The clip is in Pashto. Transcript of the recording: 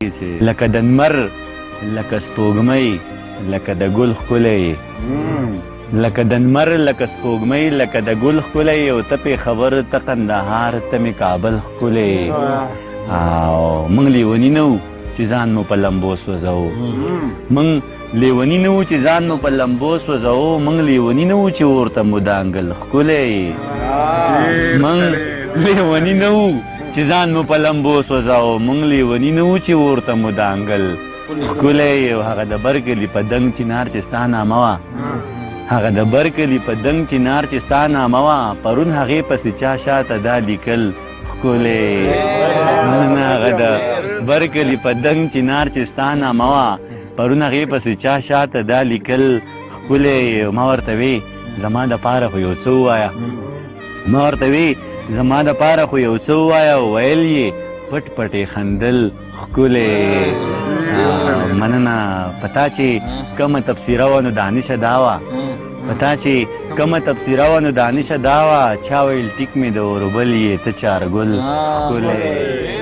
لکه د نمر لکه سپوږمۍ لکه د ګل ښکلی لکه د نمر لکه سپوږمۍ لکه د ګل ښکلی او ته پې خبر ته قندهار ته مې کابل ښکلی او موږ لیوني نه وو چې ځان مو په لمبو سوځوو موږ لیوني نه وو چې ځان مو په لمبو سوځوو موږ لیوني نه وو چې ورته مو دانګل ښکلی موږ لیوني نه وو چې ځان مو په لمبو سوځوو موږ لیوني نه وو چې ورته مو دانګل ښکلی او هغه د برکلي په دنګ چنار چې ستا نامه وه هغه د برکلي په دنګ چنار چې ستا نامه وه پرون هغې پسې چا شاته دا لیکل ښکلی هغه د برکلي په دنګ چنار چې ستا نامه وه پرون هغې پسې چا شاته دا لیکل ښکلی ما ورته وی زما دپاره خو یو څه ووایه ما ورته وی زما دپاره خو یو څه ووایه ویل یې پټ پټې خندل ښکلی مننه په تا چې کومه تبصیره وه نو دانشه دا وه په تا چې کومه تبصیره وه نو دانشه دا وه چا ویل ټیک مې د اوربل یې ته چارګل ښکلی